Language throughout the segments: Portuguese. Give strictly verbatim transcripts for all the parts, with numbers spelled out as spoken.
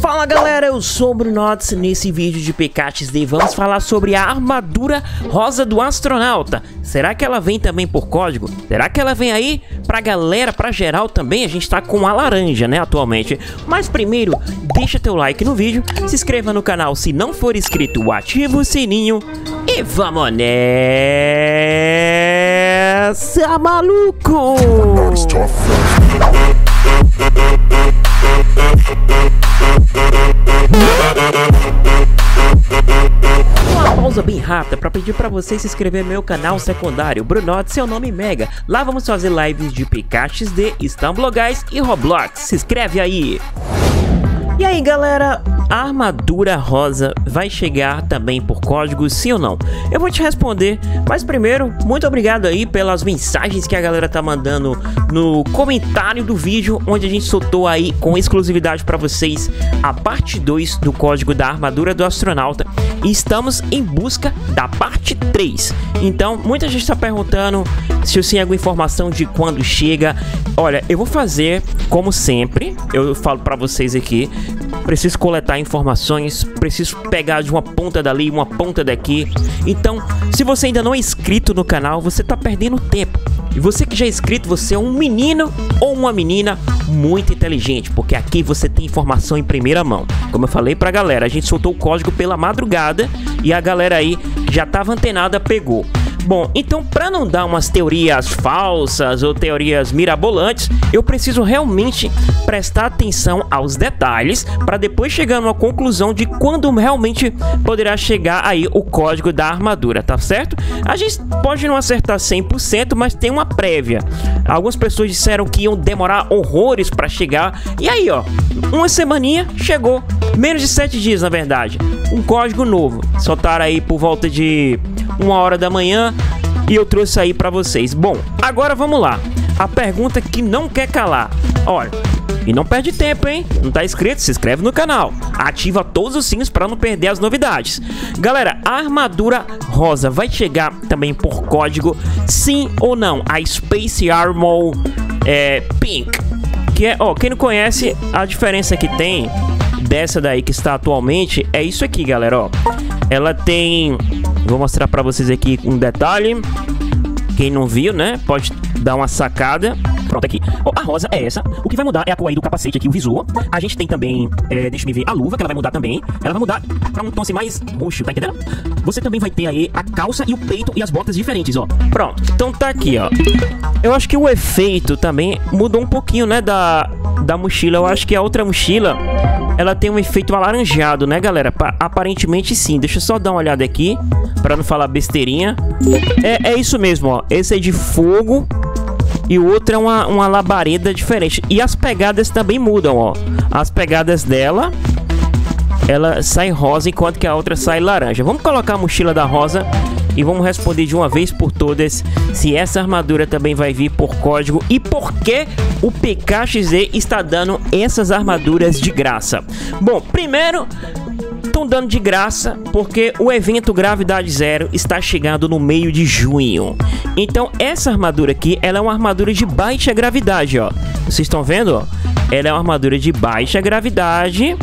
Fala galera, eu sou o Brunots. Nesse vídeo de P K X D vamos falar sobre a armadura rosa do astronauta. Será que ela vem também por código? Será que ela vem aí pra galera, pra geral também? A gente tá com a laranja, né, atualmente. Mas primeiro, deixa teu like no vídeo, se inscreva no canal se não for inscrito, ativa o sininho e vamos nessa, maluco! Uma pausa bem rápida para pedir para você se inscrever no meu canal secundário Brunots, seu nome mega. Lá vamos fazer lives de P K X D, Stumble Guys e Roblox. Se inscreve aí! E aí galera, a armadura rosa vai chegar também por código, sim ou não? Eu vou te responder, mas primeiro, muito obrigado aí pelas mensagens que a galera tá mandando no comentário do vídeo, onde a gente soltou aí com exclusividade para vocês a parte dois do código da armadura do astronauta. E estamos em busca da parte três. Então, muita gente está perguntando se eu tenho alguma informação de quando chega. Olha, eu vou fazer como sempre, eu falo para vocês aqui. Preciso coletar informações, preciso pegar de uma ponta dali, uma ponta daqui. Então, se você ainda não é inscrito no canal, você tá perdendo tempo. E você que já é inscrito, você é um menino ou uma menina muito inteligente, porque aqui você tem informação em primeira mão. Como eu falei pra galera, a gente soltou o código pela madrugada e a galera aí já tava antenada, pegou. Bom, então para não dar umas teorias falsas ou teorias mirabolantes, eu preciso realmente prestar atenção aos detalhes para depois chegar numa conclusão de quando realmente poderá chegar aí o código da armadura, tá certo? A gente pode não acertar cem por cento, mas tem uma prévia. Algumas pessoas disseram que iam demorar horrores para chegar, e aí ó, uma semaninha chegou, menos de sete dias na verdade, um código novo. Soltaram aí por volta de uma hora da manhã e eu trouxe aí pra vocês. Bom, agora vamos lá. A pergunta que não quer calar. Olha, e não perde tempo, hein? Não tá inscrito? Se inscreve no canal. Ativa todos os sinos pra não perder as novidades. Galera, a armadura rosa vai chegar também por código, sim ou não? A Space Armor é, Pink. Que é, ó, quem não conhece, a diferença que tem dessa daí que está atualmente é isso aqui, galera, ó. Ela tem... Vou mostrar pra vocês aqui um detalhe. Quem não viu, né, pode dar uma sacada. Pronto, aqui. Oh, a rosa é essa. O que vai mudar é a cor aí do capacete aqui, o visor. A gente tem também, é, deixa eu ver, a luva, que ela vai mudar também. Ela vai mudar pra um tom assim mais roxo, tá entendendo? Você também vai ter aí a calça e o peito e as botas diferentes, ó. Pronto, então tá aqui, ó. Eu acho que o efeito também mudou um pouquinho, né, da, da mochila. Eu acho que a outra mochila, ela tem um efeito alaranjado, né, galera? Pa- aparentemente sim. Deixa eu só dar uma olhada aqui pra não falar besteirinha. É, é isso mesmo, ó. Esse é de fogo e o outro é uma, uma labareda diferente. E as pegadas também mudam, ó. As pegadas dela, ela sai rosa, enquanto que a outra sai laranja. Vamos colocar a mochila da rosa e vamos responder de uma vez por todas se essa armadura também vai vir por código e por que o P K X D está dando essas armaduras de graça. Bom, primeiro, estão dando de graça porque o evento Gravidade Zero está chegando no meio de junho. Então essa armadura aqui, ela é uma armadura de baixa gravidade, ó. Vocês estão vendo, ó? Ela é uma armadura de baixa gravidade.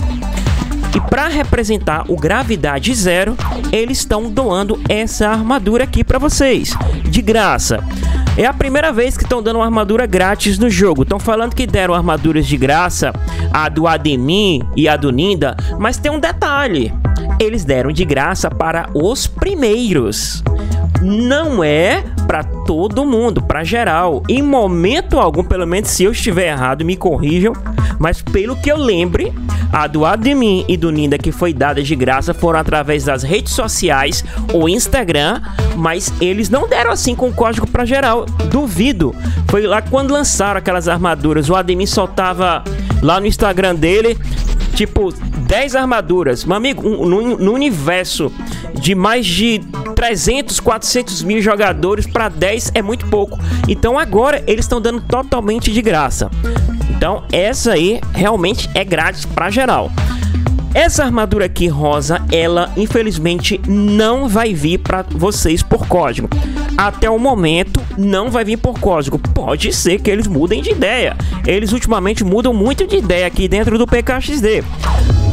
E para representar o Gravidade Zero, eles estão doando essa armadura aqui para vocês, de graça. É a primeira vez que estão dando uma armadura grátis no jogo. Estão falando que deram armaduras de graça, a do Admin e a do Ninda, mas tem um detalhe. Eles deram de graça para os primeiros. Não é para todo mundo, para geral. Em momento algum, pelo menos se eu estiver errado, me corrijam. Mas pelo que eu lembre, a do Admin e do Ninda que foi dada de graça foram através das redes sociais ou Instagram, mas eles não deram assim com código para geral. Duvido. Foi lá quando lançaram aquelas armaduras. O Admin soltava lá no Instagram dele, tipo, dez armaduras. Meu amigo, no, no universo de mais de trezentos, quatrocentos mil jogadores, para dez é muito pouco. Então agora eles estão dando totalmente de graça. Então essa aí realmente é grátis para geral. Essa armadura aqui rosa, ela infelizmente não vai vir para vocês por código. Até o momento não vai vir por código. Pode ser que eles mudem de ideia. Eles ultimamente mudam muito de ideia aqui dentro do P K X D.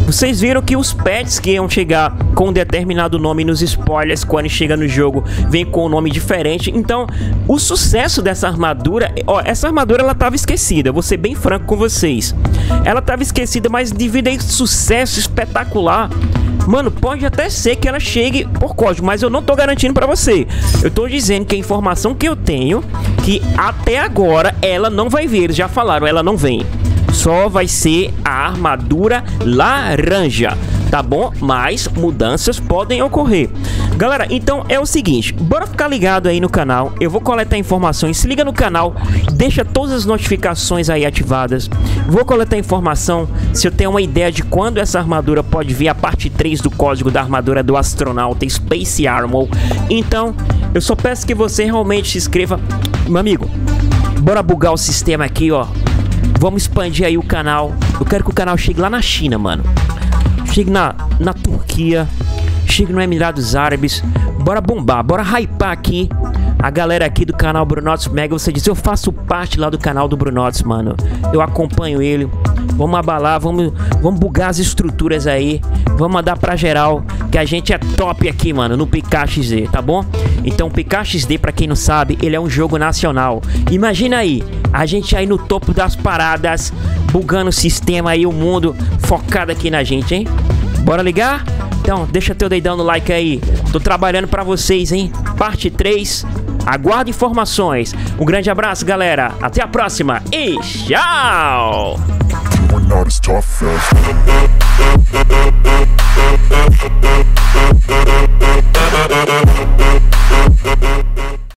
Vocês viram que os pets que iam chegar com um determinado nome nos spoilers, quando chega no jogo, vem com um nome diferente. Então, o sucesso dessa armadura... Ó, essa armadura, ela tava esquecida. Vou ser bem franco com vocês. Ela tava esquecida, mas devido a esse sucesso espetacular... Mano, pode até ser que ela chegue por código, mas eu não tô garantindo pra você. Eu tô dizendo que a informação que eu tenho, que até agora ela não vai vir. Eles já falaram, ela não vem. Só vai ser a armadura laranja, tá bom? Mas mudanças podem ocorrer. Galera, então é o seguinte, bora ficar ligado aí no canal. Eu vou coletar informações, se liga no canal, deixa todas as notificações aí ativadas. Vou coletar informação, se eu tenho uma ideia de quando essa armadura pode vir, a parte três do código da armadura do astronauta Space Armor. Então, eu só peço que você realmente se inscreva. Meu amigo, bora bugar o sistema aqui, ó. Vamos expandir aí o canal. Eu quero que o canal chegue lá na China, mano. Chegue na, na Turquia. Chegue no Emirados Árabes. Bora bombar, bora hypar aqui a galera aqui do canal Brunots Mega. Você diz, eu faço parte lá do canal do Brunots, mano. Eu acompanho ele. Vamos abalar, vamos, vamos bugar as estruturas aí. Vamos mandar pra geral que a gente é top aqui, mano, no P K X D, tá bom? Então, o P K X D, pra quem não sabe, ele é um jogo nacional. Imagina aí, a gente aí no topo das paradas, bugando o sistema aí, o mundo focado aqui na gente, hein? Bora ligar? Então, deixa teu dedão no like aí. Tô trabalhando pra vocês, hein? Parte três. Aguarde informações. Um grande abraço, galera. Até a próxima e tchau!